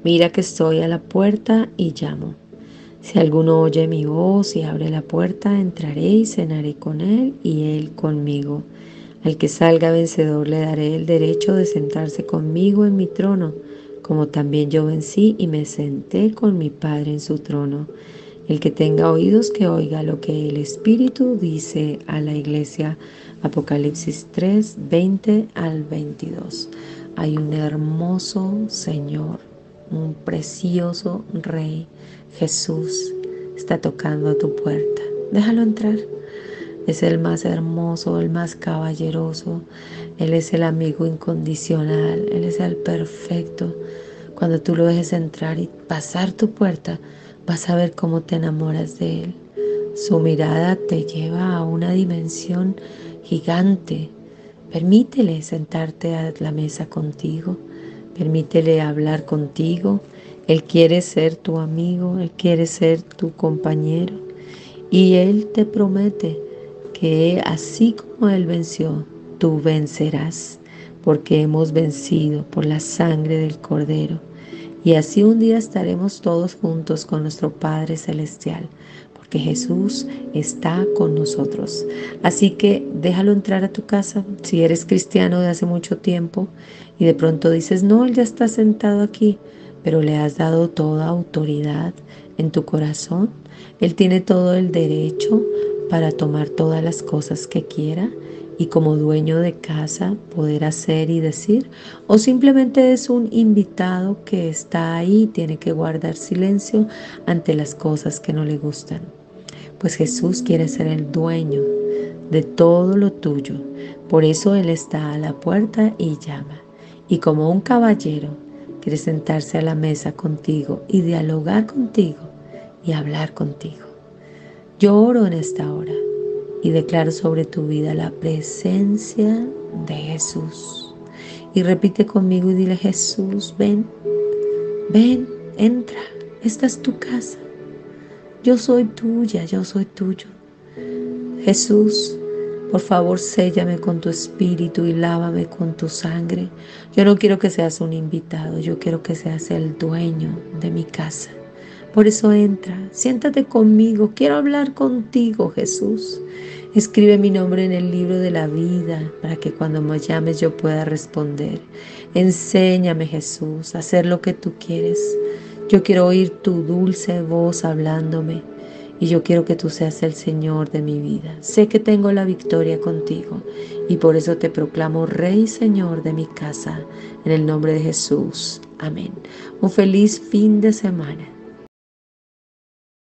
Mira que estoy a la puerta y llamo. Si alguno oye mi voz y abre la puerta, entraré y cenaré con él y él conmigo. Al que salga vencedor le daré el derecho de sentarse conmigo en mi trono, como también yo vencí y me senté con mi Padre en su trono. El que tenga oídos que oiga lo que el Espíritu dice a la iglesia. Apocalipsis 3, 20 al 22. Hay un hermoso Señor, un precioso Rey. Jesús está tocando a tu puerta. Déjalo entrar. Es el más hermoso, el más caballeroso. Él es el amigo incondicional. Él es el perfecto. Cuando tú lo dejes entrar y pasar tu puerta, vas a ver cómo te enamoras de Él. Su mirada te lleva a una dimensión gigante. Permítele sentarte a la mesa contigo. Permítele hablar contigo. Él quiere ser tu amigo. Él quiere ser tu compañero. Y Él te promete que así como Él venció, tú vencerás, porque hemos vencido por la sangre del Cordero. Y así un día estaremos todos juntos con nuestro Padre Celestial, porque Jesús está con nosotros. Así que déjalo entrar a tu casa. Si eres cristiano de hace mucho tiempo y de pronto dices, no, Él ya está sentado aquí, pero le has dado toda autoridad en tu corazón. Él tiene todo el derecho para tomar todas las cosas que quiera y como dueño de casa poder hacer y decir, o simplemente es un invitado que está ahí y tiene que guardar silencio ante las cosas que no le gustan. Pues Jesús quiere ser el dueño de todo lo tuyo. Por eso Él está a la puerta y llama. Y como un caballero quiere sentarse a la mesa contigo y dialogar contigo y hablar contigo. Yo oro en esta hora y declaro sobre tu vida la presencia de Jesús. Y repite conmigo y dile, Jesús, ven, ven, entra, esta es tu casa. Yo soy tuya, yo soy tuyo. Jesús, por favor, séllame con tu espíritu y lávame con tu sangre. Yo no quiero que seas un invitado, yo quiero que seas el dueño de mi casa. Por eso entra, siéntate conmigo, quiero hablar contigo, Jesús. Escribe mi nombre en el libro de la vida para que cuando me llames yo pueda responder. Enséñame, Jesús, a hacer lo que tú quieres. Yo quiero oír tu dulce voz hablándome y yo quiero que tú seas el Señor de mi vida. Sé que tengo la victoria contigo y por eso te proclamo Rey y Señor de mi casa, en el nombre de Jesús. Amén. Un feliz fin de semana.